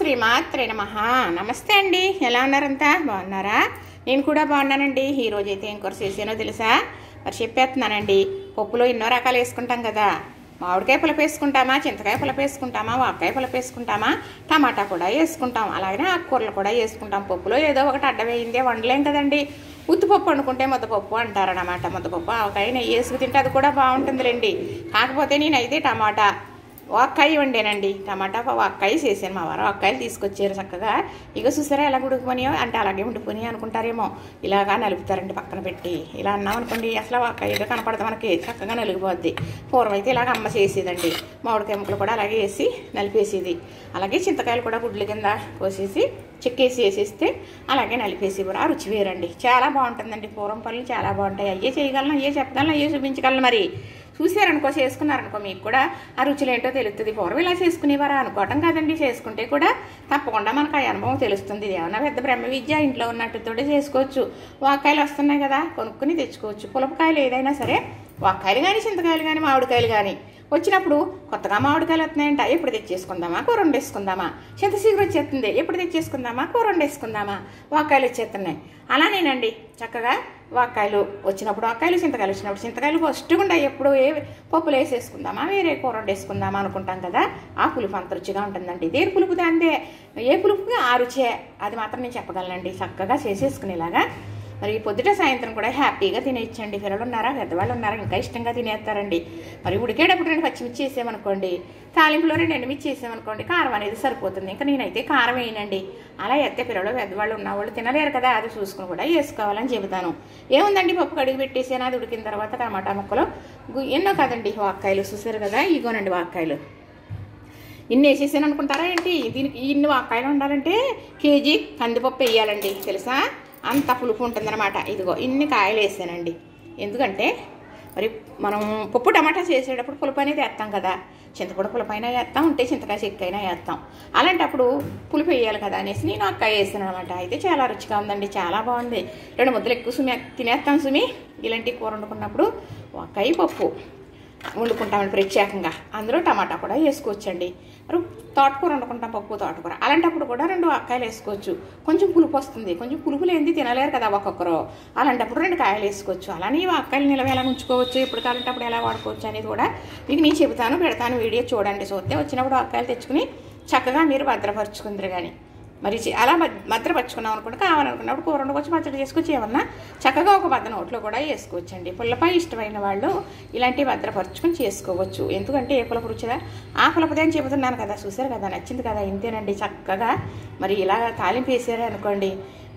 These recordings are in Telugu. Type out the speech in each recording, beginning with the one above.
శ్రీమాత్రే నమః. నమస్తే అండి, ఎలా ఉన్నారంతా? బాగున్నారా? నేను కూడా బాగున్నానండి. ఈరోజైతే ఏం కూర చేసానో తెలుసా? మరి చెప్పేస్తున్నానండి. పప్పులో ఎన్నో రకాలు వేసుకుంటాం కదా. మామిడికాయ పులుపు వేసుకుంటామా, చింతకాయ పులుపు వేసుకుంటామా, వాకాయ పులుపు వేసుకుంటామా, టమాటా కూడా వేసుకుంటాం, అలాగే ఆకుకూరలు కూడా వేసుకుంటాం. పప్పులో ఏదో ఒకటి అడ్డవేయిందే వండలేం కదండి. ఉత్తుపప్పు వండుకుంటే ముద్దపప్పు అంటారనమాట. ముద్దపప్పు ఆవకాయ నెయ్యి వేసుకు తింటే అది కూడా బాగుంటుందిలేండి. కాకపోతే నేనైతే టమాటా వాక్కాయ వండానండి. టమాటా వాక్కాయ చేశాను. మా వారు వాక్కాయలు తీసుకొచ్చారు చక్కగా. ఇక చూసారా ఎలా ఉడికిపోనియో, అంటే అలాగే ఉండిపోయి అనుకుంటారేమో. ఇలాగా నలుపుతారండి పక్కన పెట్టి. ఇలా అన్నాం అనుకోండి, అసలు వాక్కాయ ఏదో కనపడదు మనకి, చక్కగా నలిగిపోద్ది. పూర్వం అయితే ఇలాగ అమ్మ చేసేదండి. మామిడికాయ ముక్కలు కూడా అలాగే వేసి నలిపేసేది. అలాగే చింతకాయలు కూడా గుడ్ల కింద కోసేసి చెక్కేసి వేసేస్తే అలాగే నలిపేసి కూడా రుచి వేరండి. చాలా బాగుంటుందండి. పూర్వం పనులు చాలా బాగుంటాయి. అయ్యే చేయగలను, అయ్యే చెప్పగలను, అయ్యే చూపించగలను. మరి చూసారనుకో, చేసుకున్నారనుకో, మీకు కూడా ఆ రుచులు ఏంటో తెలుస్తుంది. పూర్వం ఇలా చేసుకునేవారా అనుకోవటం కాదండి. చేసుకుంటే కూడా తప్పకుండా మనకు ఆ అనుభవం తెలుస్తుంది. ఇది ఏమన్నా పెద్ద బ్రహ్మ విద్య, ఇంట్లో ఉన్నట్టుతోటే చేసుకోవచ్చు. వాక్కాయలు వస్తున్నాయి కదా, కొనుక్కుని తెచ్చుకోవచ్చు. పులపకాయలు ఏదైనా సరే, వాక్కాయలు కానీ, చింతకాయలు కానీ, మామిడికాయలు కానీ వచ్చినప్పుడు కొత్తగా మామిడికాయలు వస్తున్నాయంట, ఎప్పుడు తెచ్చేసుకుందామా, కూర వండేసుకుందామా. చింత సీగురు వచ్చేస్తుంది, ఎప్పుడు తెచ్చేసుకుందామా, కూర వండేసుకుందామా. వాక్కాయలు వచ్చేస్తున్నాయి. అలానేనండి, చక్కగా వాక్కాయలు వచ్చినప్పుడు వాక్కాయలు, చింతకాయలు వచ్చినప్పుడు చింతకాయలు ఫస్ట్గా ఎప్పుడు ఏ పప్పులు వేసేసుకుందామా, వేరే కూర వండేసుకుందామా అనుకుంటాం కదా. ఆ పులుపు అంత రుచిగా ఉంటుందండి. దేని పులుపు దాందే, ఏ పులుపుకి ఆ రుచే. అది మాత్రం నేను చెప్పగలనండి. చక్కగా చేసేసుకునేలాగా మరి పొద్దుట సాయంత్రం కూడా హ్యాపీగా తినేయచ్చండి. పిల్లలు ఉన్నారా, పెద్దవాళ్ళు ఉన్నారా, ఇంకా ఇష్టంగా తినేస్తారండి. మరి ఉడికేటప్పుడు 2 పచ్చిమిర్చి వేసామనుకోండి, తాలింపులో 2 ఎండుమిర్చి వేసామనుకోండి, కారం అనేది సరిపోతుంది. ఇంకా నేనైతే కారం వేయనండి. అలా ఎత్తే పిల్లలు పెద్దవాళ్ళు ఉన్నవాళ్ళు తినలేరు కదా, అది చూసుకుని కూడా వేసుకోవాలని చెబుతాను. ఏముందండి, పప్పు కడిగి పెట్టేసాను. అది ఉడికిన తర్వాత టమాటా ముక్కలు ఎన్నో కదండి, వాక్కాయలు చూసారు కదా, ఇగోనండి వాక్కాయలు. ఇన్ని వేసేసాను అనుకుంటారా ఏంటి? దీనికి ఇన్ని వాక్కాయలు ఉండాలంటే కేజీ కందిపప్పు వేయాలండి, తెలుసా? అంత పులుపు ఉంటుందన్నమాట. ఇదిగో ఇన్ని కాయలు వేసానండి. ఎందుకంటే మరి మనం పప్పు టమాటా చేసేటప్పుడు పులుపు అనేది వేస్తాం కదా. చింతపొడి పులుపు అయినా వేస్తాం, ఉంటే చింతకాయ చెక్క అయినా వేస్తాం. అలాంటప్పుడు పులుపు వేయాలి కదా అనేసి నేను అక్కాయ వేసాను అనమాట. అయితే చాలా రుచిగా ఉందండి, చాలా బాగుంది. 2 ముద్దలు ఎక్కువ సుమి తినేస్తాం సుమి. ఇలాంటి కూర వండుకున్నప్పుడు అక్కాయ పప్పు వండుకుంటామండి ప్రత్యేకంగా. అందులో టమాటా కూడా వేసుకోవచ్చండి. మరి తోటకూర వండుకుంటాం, పప్పు తోటకూర. అలాంటప్పుడు కూడా 2 వాక్కాయలు వేసుకోవచ్చు. కొంచెం పులుపు వస్తుంది. కొంచెం పులుపు లేనిది తినలేరు కదా ఒక్కొక్కరు. అలాంటప్పుడు 2 కాయలు వేసుకోవచ్చు. అలానే ఈ వాక్కాయలు నిలవ ఎలా ఉంచుకోవచ్చు, ఎప్పుడు కాలంటప్పుడు ఎలా వాడుకోవచ్చు అనేది కూడా మీకు నేను చెబుతాను, పెడతాను. వీడియో చూడండి. చూస్తే వచ్చినప్పుడు వాక్కాయలు తెచ్చుకుని చక్కగా మీరు భద్రపరుచుకుందరు. కానీ మరి అలా భద్రపరుచుకున్నాం అనుకుంటే, కావాలనుకున్నప్పుడు కూర వండుకోవచ్చు, పచ్చడి చేసుకొచ్చి ఏమన్నా చక్కగా ఒక బద్ద నోట్లో కూడా వేసుకోవచ్చండి. పుల్లపై ఇష్టమైన వాళ్ళు ఇలాంటివి భద్రపరుచుకొని చేసుకోవచ్చు. ఎందుకంటే ఏ పులపు రుచిగా ఆ పులపదే అని చెబుతున్నాను కదా. చూసారు కదా, నచ్చింది కదా, ఇంతేనండి. చక్కగా మరి ఇలా తాలింపు వేసారే అనుకోండి,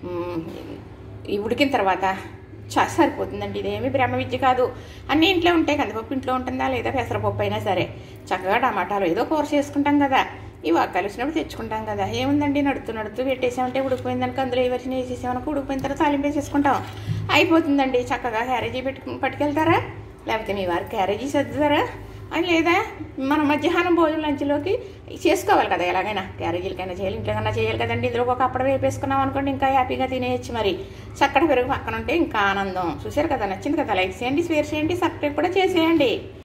ఈ ఉడికిన తర్వాత సరిపోతుందండి. ఇదేమి బ్రహ్మ విద్య కాదు. అన్నీ ఇంట్లో ఉంటాయి. కందిపప్పు ఇంట్లో ఉంటుందా, లేదా పెసరపప్పు అయినా సరే. చక్కగా టమాటాలు ఏదో కూర చేసుకుంటాం కదా, ఈ వాక్కాయలు వచ్చినప్పుడు తెచ్చుకుంటాం కదా. ఏముందండి, నడుతూ పెట్టేసామంటే ఉడికిపోయిందనుకో, అందులో ఎవరిని వేసేసామనుకో, ఉడికిపోయిన తర్వాత తాలింపు వేసేసుకుంటాం, అయిపోతుందండి. చక్కగా క్యారేజీ పట్టుకెళ్తారా, లేకపోతే మీ వారికి క్యారేజీ సర్దుతారా, అని లేదా మనం మధ్యాహ్నం భోజనం లంచ్లోకి చేసుకోవాలి కదా. ఎలాగైనా క్యారేజీలకైనా చేయాలి, ఇంట్లోకైనా చేయాలి కదండి. ఇందులో ఒక అప్పడం వేపేసుకున్నాం అనుకోండి, ఇంకా హ్యాపీగా తినేయచ్చు. మరి చక్కటి పెరుగు పక్కన ఉంటే ఇంకా ఆనందం. చూసారు కదా, నచ్చింది కదా. లైక్ చేయండి, షేర్ చేయండి, సబ్స్క్రైబ్ కూడా చేసేయండి.